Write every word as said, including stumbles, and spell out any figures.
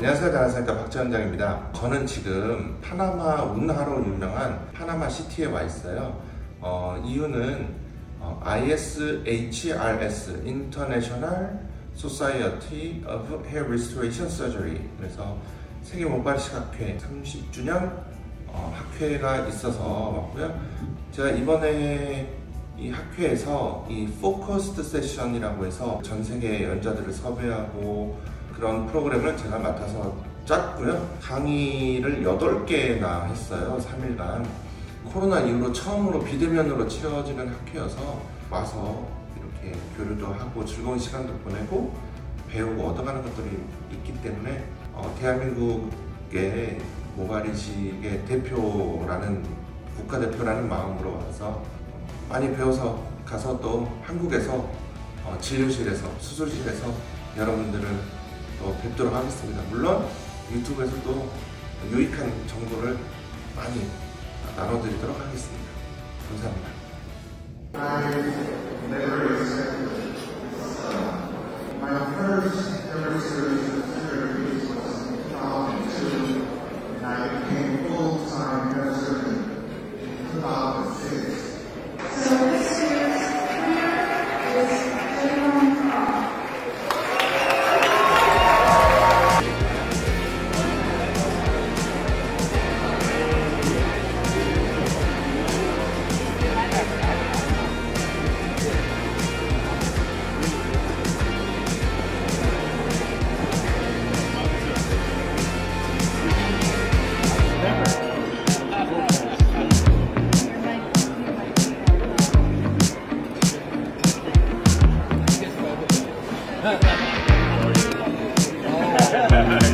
안녕하세요. 다나사니까 박재원장입니다. 저는 지금 파나마 운하로 유명한 파나마 시티에 와 있어요. 어, 이유는 어, 아이에스에이치알에스 International Society of Hair Restoration Surgery, 그래서 세계 모발이식 학회 삼십 주년 어, 학회가 있어서 왔고요. 제가 이번에 이 학회에서 이 포커스드 세션이라고 해서 전 세계 연자들을 섭외하고 그런 프로그램을 제가 맡아서 짰고요. 강의를 여덟 개나 했어요. 삼 일간. 코로나 이후로 처음으로 비대면으로 치러지는 학회여서 와서 이렇게 교류도 하고 즐거운 시간도 보내고 배우고 얻어가는 것들이 있기 때문에 어, 대한민국의 모발이식의 대표라는 국가대표라는 마음으로 와서 많이 배워서 가서 또 한국에서 어, 진료실에서 수술실에서 여러분들을 또 뵙도록 하겠습니다. 물론 유튜브에서도 유익한 정보를 많이 나눠드리도록 하겠습니다. 감사합니다. Ha ha ha.